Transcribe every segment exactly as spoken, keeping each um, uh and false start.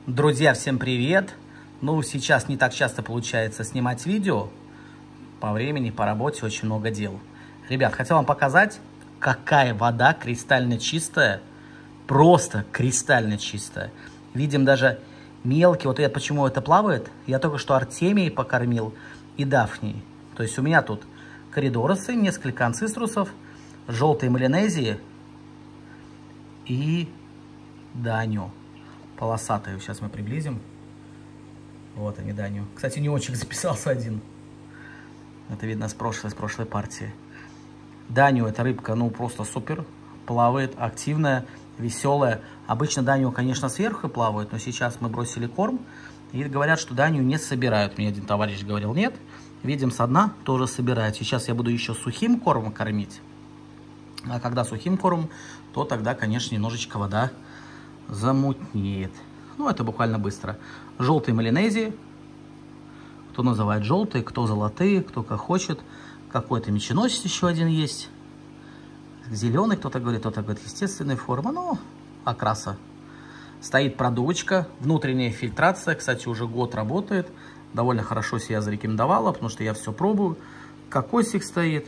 Друзья, всем привет! Ну, сейчас не так часто получается снимать видео. По времени, по работе очень много дел. Ребят, хотел вам показать, какая вода кристально чистая. Просто кристально чистая. Видим даже мелкие. Вот я почему это плавает. Я только что Артемий покормил и Дафней. То есть у меня тут коридоросы, несколько анциструсов, желтые малинезии и Даню. Полосатые. Сейчас мы приблизим. Вот они, Даню. Кстати, нюончик записался один. Это видно с прошлой, с прошлой партии. Даню, эта рыбка, ну, просто супер. Плавает, активная, веселая. Обычно Даню, конечно, сверху плавает, но сейчас мы бросили корм. И говорят, что Даню не собирают. Мне один товарищ говорил, нет. Видим, со дна тоже собирают. Сейчас я буду еще сухим кормом кормить. А когда сухим кормом, то тогда, конечно, немножечко вода замутнеет. Ну, это буквально быстро. Желтые малинезии. Кто называет желтые, кто золотые, кто как хочет. Какой-то меченосец еще один есть. Зеленый кто-то говорит, кто-то говорит естественная форма. Ну, окраса. Стоит продувочка, внутренняя фильтрация. Кстати, уже год работает. Довольно хорошо себя зарекомендовала, потому что я все пробую. Кокосик стоит.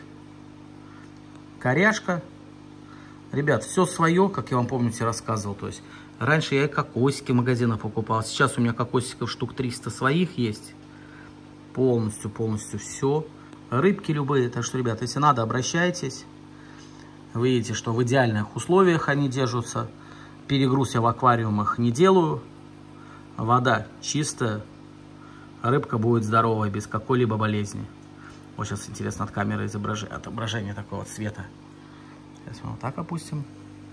Коряшка. Ребят, все свое, как я вам, помните, рассказывал. То есть, раньше я и кокосики в магазинах покупал. Сейчас у меня кокосиков штук триста своих есть. Полностью, полностью все. Рыбки любые. Так что, ребят, если надо, обращайтесь. Вы видите, что в идеальных условиях они держатся. Перегруз я в аквариумах не делаю. Вода чистая. Рыбка будет здоровая, без какой-либо болезни. Вот сейчас интересно от камеры изображение, отображение такого цвета. Сейчас мы вот так опустим.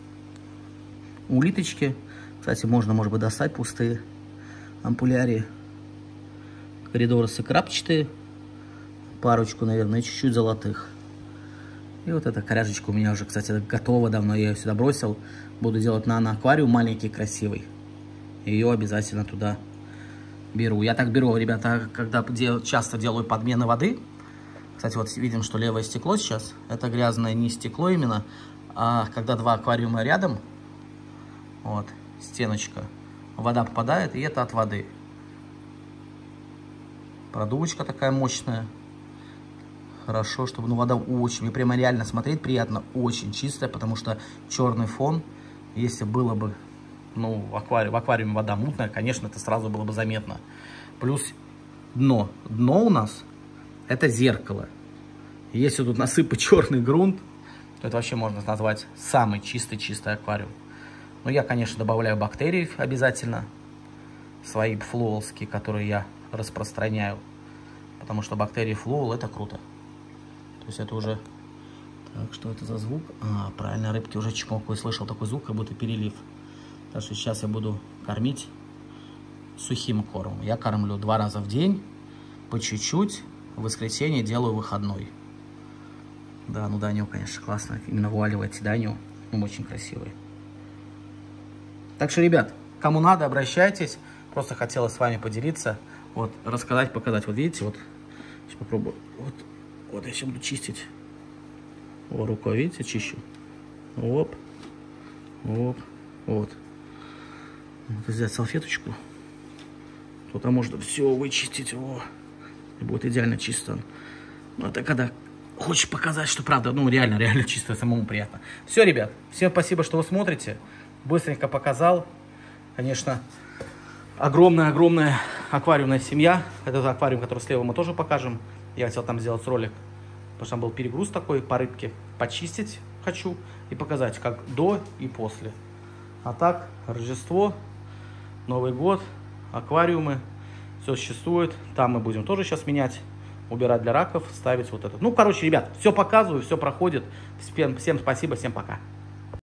Улиточки. Кстати, можно, может быть, достать пустые ампулярии. Коридоросы крапчатые. Парочку, наверное, чуть-чуть золотых. И вот эта коряжечка у меня уже, кстати, готова давно. Я ее сюда бросил. Буду делать нано-аквариум маленький, красивый. Ее обязательно туда беру. Я так беру, ребята, когда дел, часто делаю подмены воды. Кстати, вот видим, что левое стекло сейчас. Это грязное не стекло именно. А когда два аквариума рядом, вот, стеночка, вода попадает, и это от воды. Продувочка такая мощная. Хорошо, чтобы, ну, вода очень, мне прямо реально смотреть приятно, очень чистая, потому что черный фон, если было бы, ну, в аквариуме, в аквариуме вода мутная, конечно, это сразу было бы заметно. Плюс дно. Дно у нас это зеркало. Если тут насыпать черный грунт, то это вообще можно назвать самый чистый-чистый аквариум. Но я, конечно, добавляю бактерий обязательно. Свои флуолские, которые я распространяю. Потому что бактерии флуол это круто. То есть это уже... Так, что это за звук? А, правильно, рыбки уже чмокают. Слышал такой звук, как будто перелив. Так что сейчас я буду кормить сухим кормом. Я кормлю два раза в день, по чуть-чуть. В воскресенье делаю выходной. Да, ну Даню, конечно, классно. Именно вуаливайте Даню. Он очень красивый. Так что, ребят, кому надо, обращайтесь. Просто хотела с вами поделиться. Вот, рассказать, показать. Вот видите, вот. Сейчас попробую. Вот, вот я сейчас буду чистить. О, рукой, видите, чищу. Оп. Оп. Вот. Вот взять салфеточку. Тут можно все вычистить. О. И будет идеально чисто. Ну, это когда хочешь показать, что правда, ну, реально, реально чисто, самому приятно. Все, ребят, всем спасибо, что вы смотрите. Быстренько показал. Конечно, огромная-огромная аквариумная семья. Этот аквариум, который слева, мы тоже покажем. Я хотел там сделать ролик, потому что там был перегруз такой по рыбке. Почистить хочу и показать, как до и после. А так, Рождество, Новый год, аквариумы. Все существует. Там мы будем тоже сейчас менять, убирать для раков, ставить вот этот. Ну, короче, ребят, все показываю, все проходит. Всем, всем спасибо, всем пока.